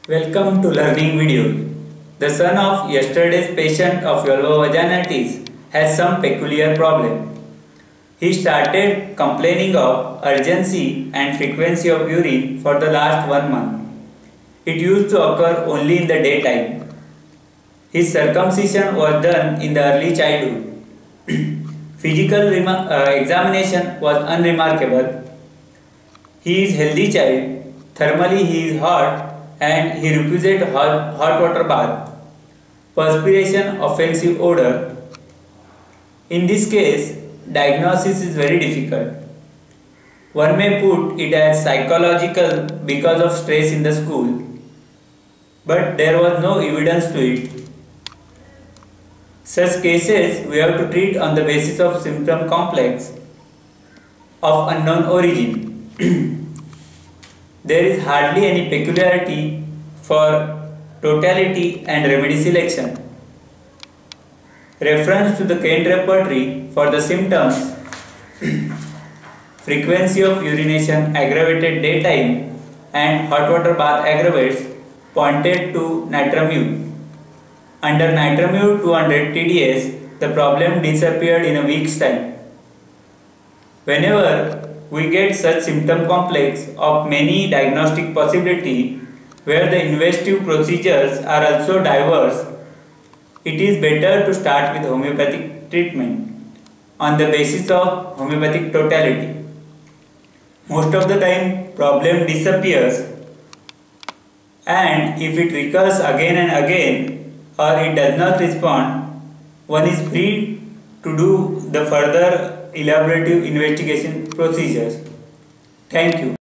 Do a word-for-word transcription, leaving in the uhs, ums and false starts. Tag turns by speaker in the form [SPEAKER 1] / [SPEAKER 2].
[SPEAKER 1] Welcome to learning videos. The son of yesterday's patient of vulvovaginitis has some peculiar problem. He started complaining of urgency and frequency of urine for the last one month. It used to occur only in the daytime. His circumcision was done in the early childhood. Physical uh, examination was unremarkable. He is healthy child. Thermally he is hot and he refuses hot, hot water bath. Perspiration, offensive odor. In this case, diagnosis is very difficult. One may put it as psychological because of stress in the school, but there was no evidence to it. Such cases we have to treat on the basis of symptom complex of unknown origin. There is hardly any peculiarity for totality and remedy selection. Reference to the Kent repertory for the symptoms: frequency of urination aggravated daytime and hot water bath aggravates pointed to Nitramute. Under Nitramute two hundred T D S, the problem disappeared in a week's time. Whenever we get such symptom complex of many diagnostic possibility where the investigative procedures are also diverse, it is better to start with homeopathic treatment on the basis of homeopathic totality. Most of the time problem disappears, and if it recurs again and again or it does not respond, one is free to do the further elaborative investigation procedures. Thank you.